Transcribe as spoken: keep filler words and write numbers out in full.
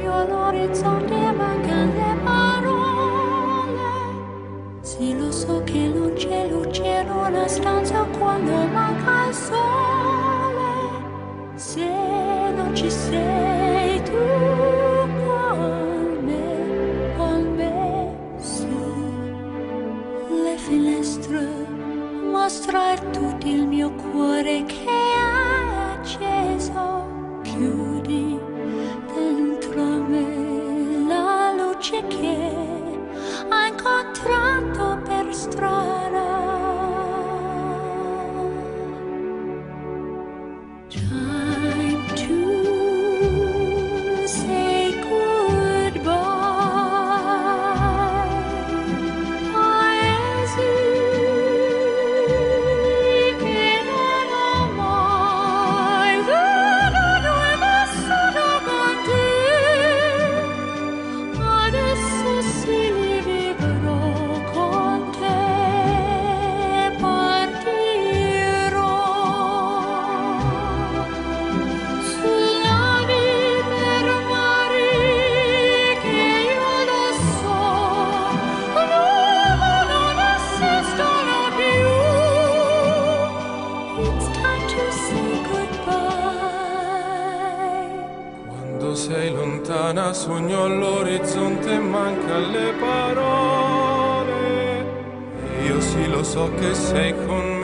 sogno all'orizzonte e mancano le parole. Sì, lo so che non c'è luce in una stanza quando manca il sole. Se non ci sei tu con me, con me, sì. Le finestre mostrar tutto il mio cuore che è acceso. Chiudi dentro me la luce che ho incontrato per strada. Time to say goodbye. I esito non mai vedo due vissuto con te. Adesso sì vivrò con te. Partirò sulla vita per mari che io lo so, l'uomo non esistono più. It's time to say goodbye. Quando sei lontana sogno all'orizzonte e manca le parole. E io sì lo so che sei con me.